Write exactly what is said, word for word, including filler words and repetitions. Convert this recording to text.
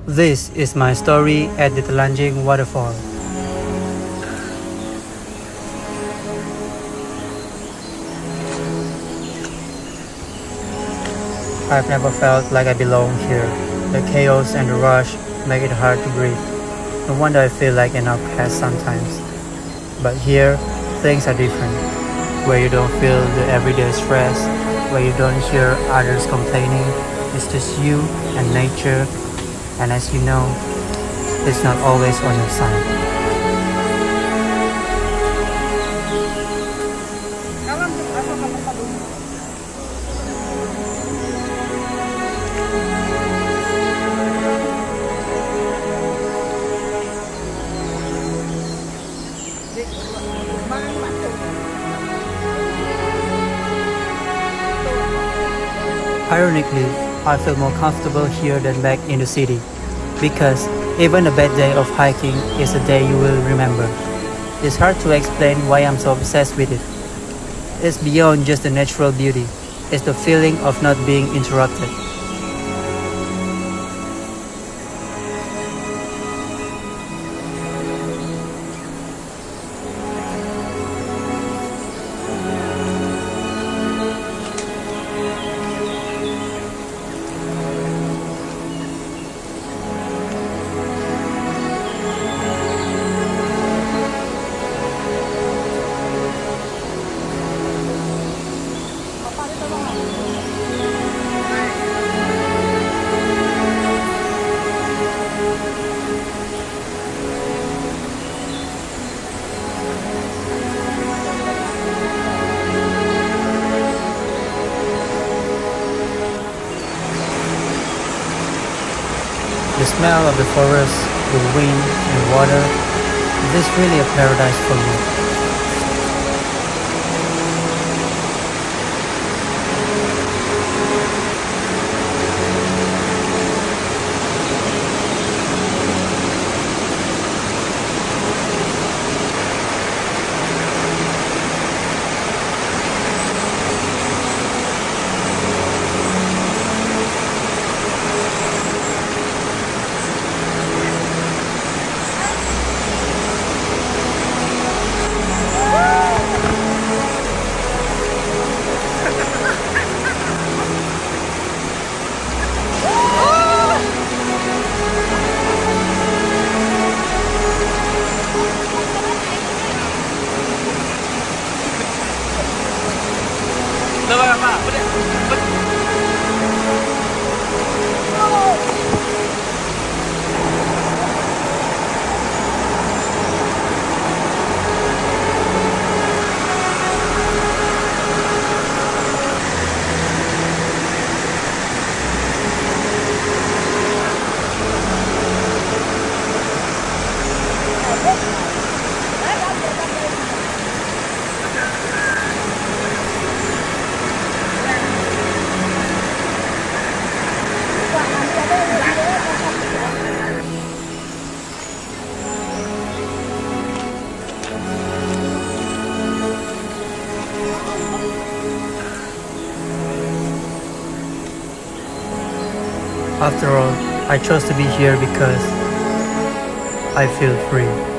This is my story at the Telanjang waterfall. I've never felt like I belong here. The chaos and the rush make it hard to breathe. No wonder I feel like an outcast sometimes. But here, things are different. Where you don't feel the everyday stress, where you don't hear others complaining, it's just you and nature. And as you know, it's not always on your side. Ironically, I feel more comfortable here than back in the city, because even a bad day of hiking is a day you will remember. It's hard to explain why I'm so obsessed with it. It's beyond just the natural beauty, it's the feeling of not being interrupted. The smell of the forest, the wind and water, this is really a paradise for me. After all, I chose to be here because I feel free.